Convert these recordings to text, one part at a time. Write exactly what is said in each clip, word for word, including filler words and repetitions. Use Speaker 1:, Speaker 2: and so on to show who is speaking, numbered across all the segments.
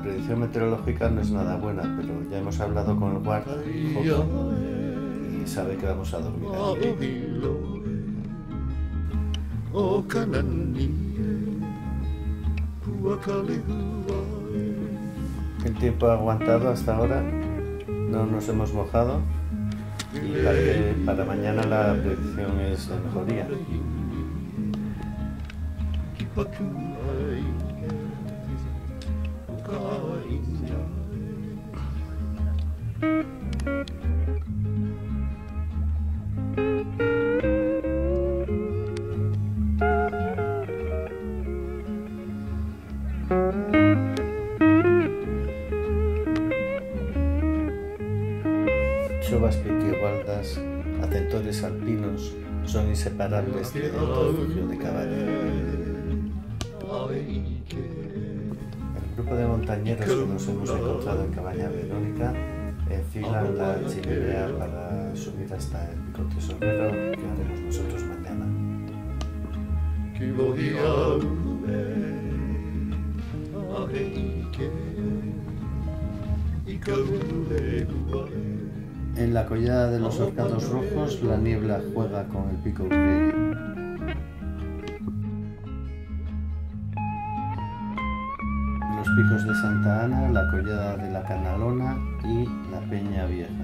Speaker 1: predicción meteorológica no es nada buena, pero ya hemos hablado con el guarda Joko, y sabe que vamos a dormir aquí. El tiempo ha aguantado hasta ahora, no nos hemos mojado y parece para mañana la predicción es de mejoría. Chovas piquigualdas, acentores alpinos son inseparables del refugio de Cabaña. El grupo de montañeros que nos hemos encontrado en Cabaña Verónica enfilan la chimenea para subir hasta el pico Tesorero, que haremos nosotros mañana. En la collada de los Horcados Rojos la niebla juega con el pico Urriello. Los picos de Santa Ana, la collada de la Canalona y la Peña Vieja.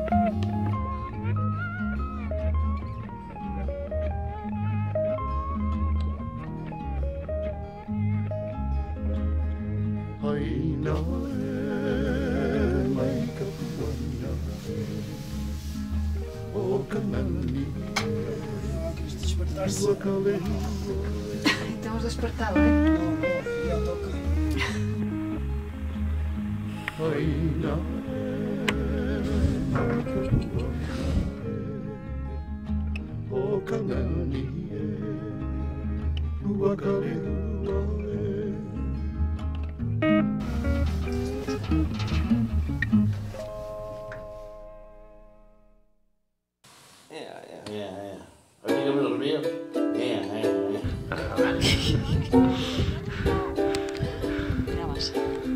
Speaker 2: Te hemos despertado, ¿eh?
Speaker 3: No, no, ya toca.
Speaker 4: Aquí yo me dormí.
Speaker 2: Mira más.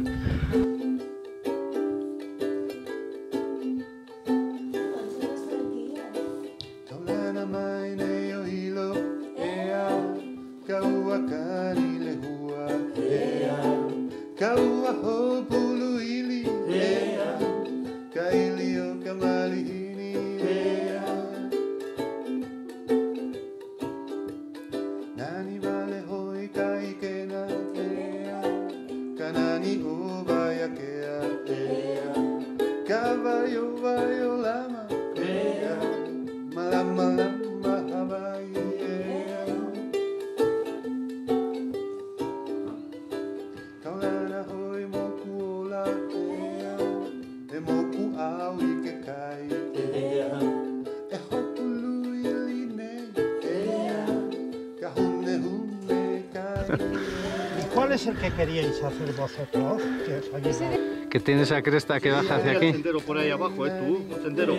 Speaker 3: ¿Cuál es el que queríais hacer vosotros? Que os ayuda.
Speaker 1: Que tiene esa cresta que baja hacia aquí.
Speaker 5: El sendero por ahí abajo, ¿eh? Tú, el sendero.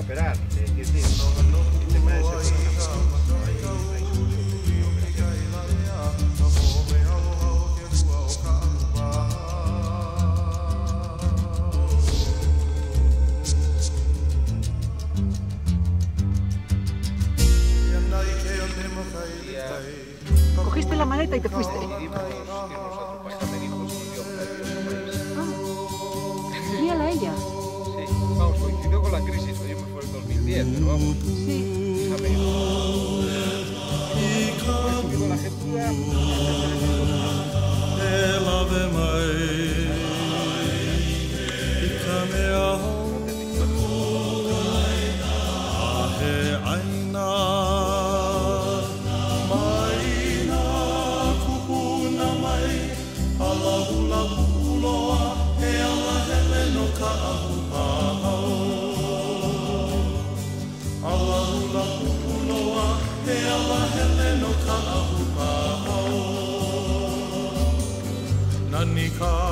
Speaker 5: esperar. Es decir, no, no, el tema de ese
Speaker 2: Cogiste la maleta y te fuiste. Mírala a ella.
Speaker 4: Sí, vamos, coincidió con la crisis, yo me fue en dos mil diez, pero vamos.
Speaker 2: Sí.
Speaker 4: Fíjate. Coincidió la jetura.
Speaker 6: Nanika